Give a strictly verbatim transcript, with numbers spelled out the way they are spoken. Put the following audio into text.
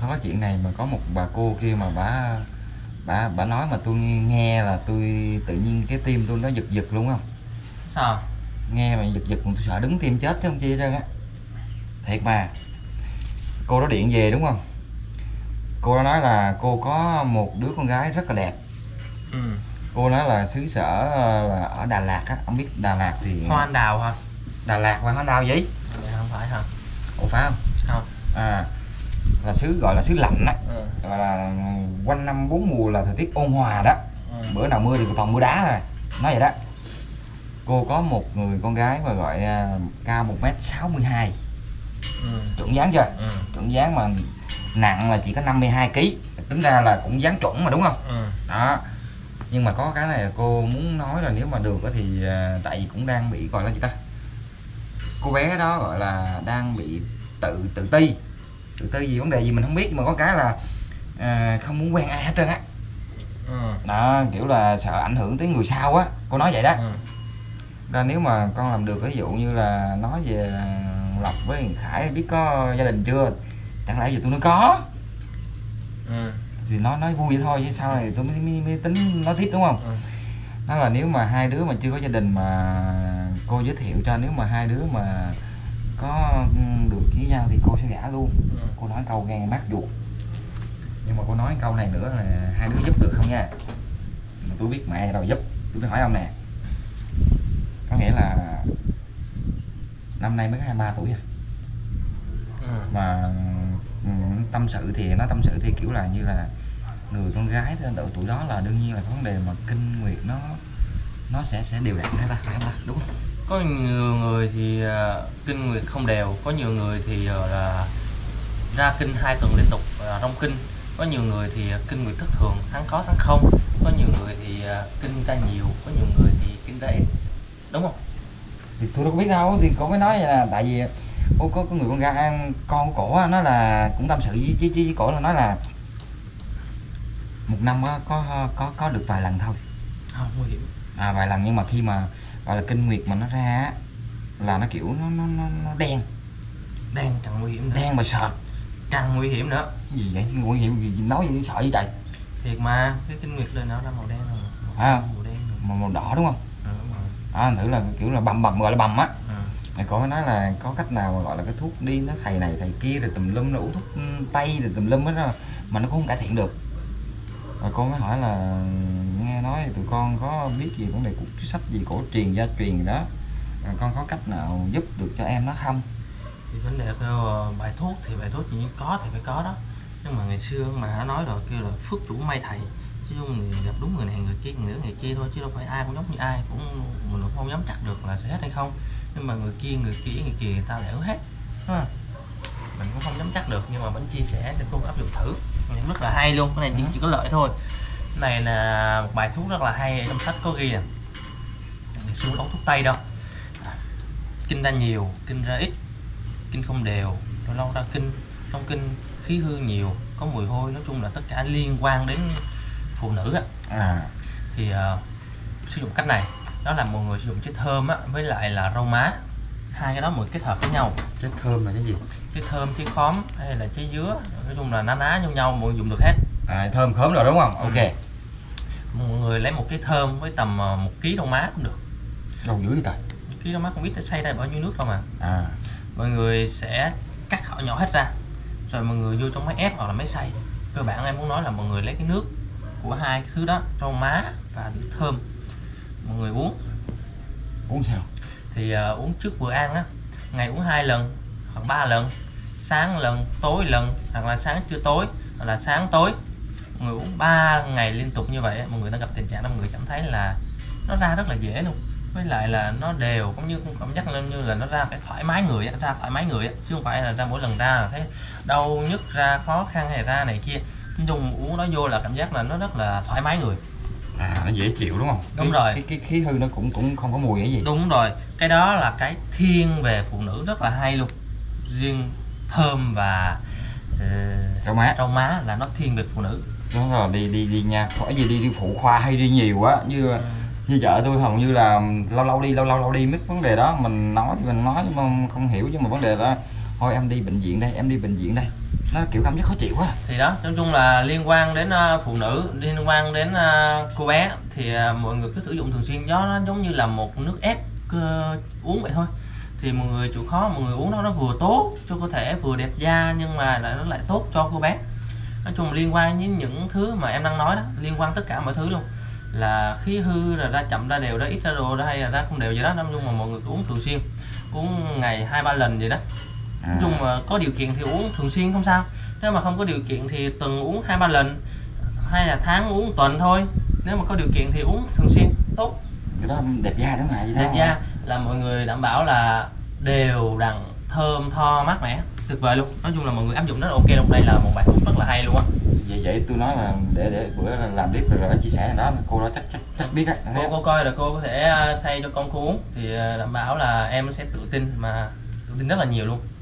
có chuyện này mà có một bà cô kia mà bà bà bà nói mà tôi nghe là tôi tự nhiên cái tim tôi nó giật giật luôn không? Sao? Nghe mà giật giật tôi sợ đứng tim chết chứ không chi hết trơn á. Thiệt mà. Cô đó điện về đúng không? Cô đó nói là cô có một đứa con gái rất là đẹp. Ừ. Cô nói là xứ sở là ở Đà Lạt á, không biết Đà Lạt thì Hoa anh đào hả? Đà Lạt và hoa anh đào gì? Dạ, không phải hả? Ủa phải không? Không. À, là xứ gọi là xứ lạnh á. Ừ. Gọi là quanh năm bốn mùa là thời tiết ôn hòa đó. Ừ. Bữa nào mưa thì toàn mưa đá thôi. Nói vậy đó. Cô có một người con gái mà gọi uh, cao một mét sáu mươi hai. Ừ. Chuẩn dáng chưa? Ừ. Chuẩn dáng mà nặng là chỉ có năm mươi hai ki lô gam. Tính ra là cũng dáng chuẩn mà đúng không? Ừ. Đó. Nhưng mà có cái này cô muốn nói là nếu mà được thì uh, tại vì cũng đang bị gọi là gì ta? Cô bé đó gọi là đang bị tự tự ti. Tự ti gì vấn đề gì mình không biết, nhưng mà có cái là à, không muốn quen ai hết trơn á. Ừ. Đó, kiểu là sợ ảnh hưởng tới người sau á, cô nói vậy đó. Ừ. Ra nếu mà con làm được, ví dụ như là nói về Lộc với Khải biết có gia đình chưa, chẳng lẽ giờ tôi nói có. Ừ. Thì nó nói vui vậy thôi chứ sau này tôi mới, mới, mới tính nói tiếp đúng không? Ừ. Nó là nếu mà hai đứa mà chưa có gia đình mà cô giới thiệu cho, nếu mà hai đứa mà có được với nhau thì cô sẽ gả luôn. Ừ. Cô nói câu gan bác ruột. Nhưng mà cô nói câu này nữa là hai đứa giúp được không nha. Mà tôi biết mẹ đâu giúp. Tôi phải hỏi ông nè, có nghĩa là năm nay mới có hai mươi ba tuổi à. Ừ. Mà tâm sự thì nó tâm sự thì kiểu là như là người con gái độ tuổi đó là đương nhiên là có vấn đề mà kinh nguyệt nó nó sẽ sẽ đều đặn hay ta, phải không ta, đúng không? Có nhiều người thì uh, kinh nguyệt không đều, có nhiều người thì uh, là ra kinh hai tuần liên tục là uh, rong kinh, có nhiều người thì uh, kinh nguyệt thất thường, tháng có tháng không, có nhiều người thì uh, kinh ra nhiều, có nhiều người thì kinh ra ít, đúng không? Thì tôi đâu có biết đâu, thì cô mới nói vậy là tại vì có có, có người con gái con của cổ nó là cũng tâm sự với với, với cổ là nói là một năm có có có có được vài lần thôi. Không nguy hiểm. À vài lần, nhưng mà khi mà gọi là kinh nguyệt mà nó ra á là nó kiểu nó nó nó, nó đen. Đen càng nguy hiểm nữa. Đen mà sợ. Càng nguy hiểm nữa. Gì vậy? Nguy hiểm gì, nói gì sợ vậy trời. Thiệt mà, cái kinh nguyệt lên nó ra màu đen rồi. Phải không? Màu đen rồi. Màu, màu đỏ đúng không? Ừ, đúng rồi. À, thử là kiểu là bầm bầm, gọi là bầm á. Ừ. Mày cô mới nói là có cách nào mà gọi là cái thuốc đi nó thầy này thầy kia rồi tùm lum, nó uống thuốc tây rồi tùm lum hết đó mà nó cũng không cải thiện được. Rồi cô mới hỏi là nghe nói tụi con có biết gì vấn đề của sách gì cổ truyền gia truyền gì đó, rồi con có cách nào giúp được cho em nó không? Thì vấn đề kêu bài thuốc thì bài thuốc chỉ có thì phải có đó, nhưng mà ngày xưa mà đã nói rồi kêu là phước chủ may thầy, chứ không gặp đúng người này người kia người nữa người kia thôi, chứ đâu phải ai cũng giống như ai, cũng mình cũng không dám chắc được là sẽ hết hay không. Nhưng mà người kia người kia người kia người ta lại cũng hết ha. Mình cũng không dám chắc được, nhưng mà vẫn chia sẻ để cô áp dụng thử, rất là hay luôn. Cái này chỉ, chỉ có lợi thôi. Cái này là một bài thuốc rất là hay, trong sách có ghi nè. Ngày xưa uống thuốc tây đâu, kinh ra nhiều, kinh ra ít, kinh không đều, rồi lâu ra kinh, trong kinh khí hư nhiều, có mùi hôi, nói chung là tất cả liên quan đến phụ nữ á. À. Thì uh, sử dụng cách này, đó là mọi người sử dụng trái thơm á với lại là rau má, hai cái đó mọi kết hợp với nhau. Trái thơm là cái gì? Trái thơm, trái khóm hay là trái dứa, nói chung là ná ná nhau nhau, mọi người dùng được hết. À, thơm khóm rồi đúng không? Ok. Ừ. Mọi người lấy một trái thơm với tầm một ký rau má cũng được. Rau dữ vậy trời. Một ký rau má không biết nó xay ra bao nhiêu nước không à. À. Mọi người sẽ cắt họ nhỏ hết ra, rồi mọi người vô trong máy ép hoặc là máy xay. Cơ bản em muốn nói là mọi người lấy cái nước của hai cái thứ đó, rau má và nước thơm, mọi người uống. Uống sao? Thì uh, uống trước bữa ăn á, ngày uống hai lần hoặc ba lần, sáng lần, tối lần, hoặc là sáng trưa tối, hoặc là sáng tối. Mọi người uống ba ngày liên tục như vậy, mọi người đã gặp tình trạng đó, mọi người cảm thấy là nó ra rất là dễ luôn, với lại là nó đều, cũng như cảm giác như là nó ra cái thoải mái người, ra thoải mái người, chứ không phải là ra mỗi lần ra là thấy đau nhức, ra khó khăn hay ra này kia. Nói chung uống nó vô là cảm giác là nó rất là thoải mái người. À, nó dễ chịu đúng không? Đúng cái, rồi. Cái, cái khí hư nó cũng cũng không có mùi cái gì. Đúng rồi, cái đó là cái thiên về phụ nữ rất là hay luôn. Riêng thơm và uh, rau má, rau má là nó thiên về phụ nữ. Đúng rồi, đi đi đi nha, khỏi gì đi đi phụ khoa hay đi nhiều quá như ừ. Như vợ tôi hầu như là lâu lâu đi lâu lâu lâu đi mất vấn đề đó, mình nói thì mình nói nhưng mà không hiểu, chứ mà vấn đề đó thôi em đi bệnh viện đây, em đi bệnh viện đây, nó kiểu cảm giác khó chịu quá. Thì đó, nói chung là liên quan đến uh, phụ nữ, liên quan đến uh, cô bé thì uh, mọi người cứ sử dụng thường xuyên, gió nó giống như là một nước ép uh, uống vậy thôi. Thì mọi người chịu khó mọi người uống nó nó vừa tốt cho cơ thể, vừa đẹp da, nhưng mà lại nó lại tốt cho cô bé. Nói chung liên quan đến những thứ mà em đang nói đó, liên quan tất cả mọi thứ luôn, là khí hư là ra chậm ra đều ra ít ra đồ ra hay là ra không đều gì đó. Nói chung mà mọi người cứ uống thường xuyên, uống ngày hai ba lần vậy đó. Nói chung mà có điều kiện thì uống thường xuyên không sao, nếu mà không có điều kiện thì tuần uống hai ba lần, hay là tháng uống tuần thôi. Nếu mà có điều kiện thì uống thường xuyên tốt. Cái đó đẹp da đúng không? Đẹp da là mọi người đảm bảo là đều đặn, thơm tho, mát mẻ, tuyệt vời luôn. Nói chung là mọi người áp dụng rất là ok luôn. Đây là một bài thuốc rất là hay luôn á. Vậy vậy tôi nói là để để bữa làm clip rồi, rồi chia sẻ đó, cô đó chắc chắc chắc biết á. Cô cô coi là cô có thể xay cho con cô uống thì đảm bảo là em sẽ tự tin, mà tự tin rất là nhiều luôn.